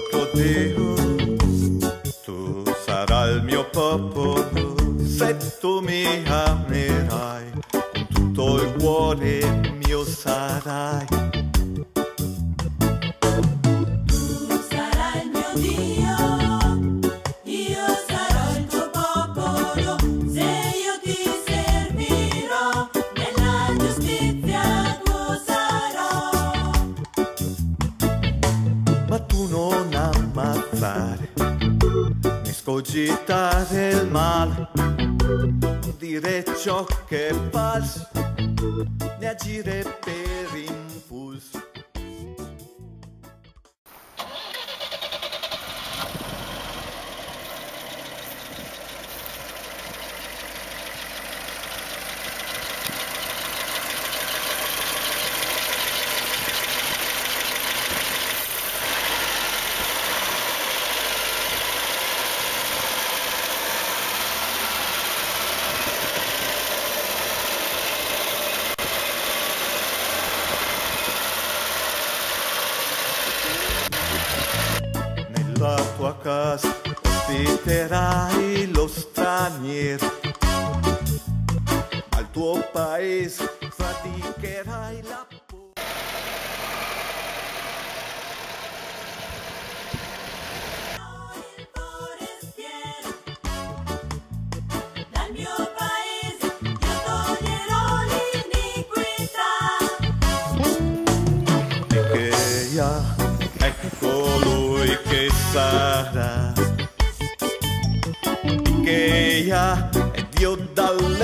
tuo Dio, tu sarai il mio popolo, se tu mi amerai, con tutto il cuore mio sarai. Tu sarai il mio Dio, io sarò il tuo popolo, se io ti servirò, nella giustizia tuo sarò. Ma tu non ammazzare, né scogitare il male, non dire ciò che è falso, né agire per impulso. Nella tua casa ospiterai lo straniero, al tuo paese praticherai la Il forestiero, dal mio paese io toglierò l'iniquità. e che Yah è colui che sarà, che Yah è Dio dal